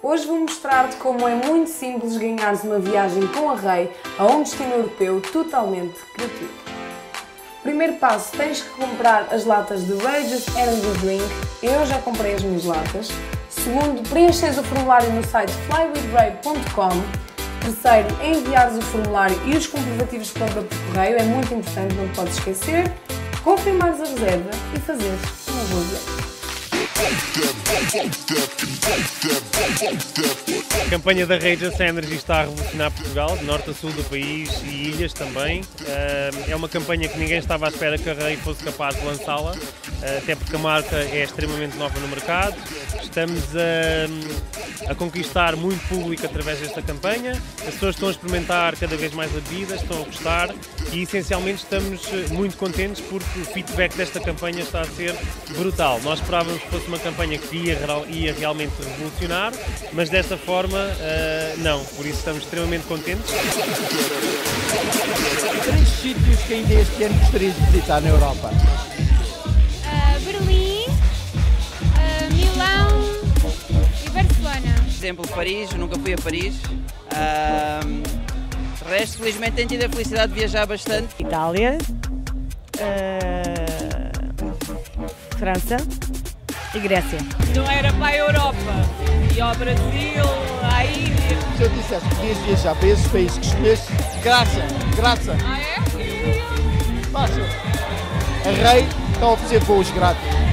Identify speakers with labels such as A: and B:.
A: Hoje vou mostrar-te como é muito simples ganhares uma viagem com a Rei a um destino europeu totalmente gratuito. Primeiro passo, tens que comprar as latas de Rageous Energy Drink. Eu já comprei as minhas latas. Segundo, preenches o formulário no site flywithray.com. Terceiro, enviares o formulário e os comprovativos de compra por correio, é muito importante, não te podes esquecer. Confirmares a reserva e fazeres uma boa viagem.
B: A campanha da Rageous Energy está a revolucionar Portugal, de norte a sul do país e ilhas também. É uma campanha que ninguém estava à espera que a Rei fosse capaz de lançá-la, até porque a marca é extremamente nova no mercado. Estamos a conquistar muito público através desta campanha. As pessoas estão a experimentar cada vez mais a bebida, estão a gostar e essencialmente estamos muito contentes porque o feedback desta campanha está a ser brutal. Nós esperávamos que fosse uma campanha que ia realmente revolucionar, mas desta forma não, por isso estamos extremamente contentes.
C: 3 sítios que ainda este ano gostarias de visitar na Europa.
D: Berlim, Milão e Barcelona.
E: Por exemplo, Paris, nunca fui a Paris. De resto, felizmente tenho tido a felicidade de viajar bastante.
F: Itália, França e Grécia.
G: Não era para a Europa, e ao Brasil, à Índia.
C: Se eu dissesse que podias viajar para esses países que escolheste, graça.
G: Ah, é?
C: Fácil. A Rei está a oferecer voos grátis.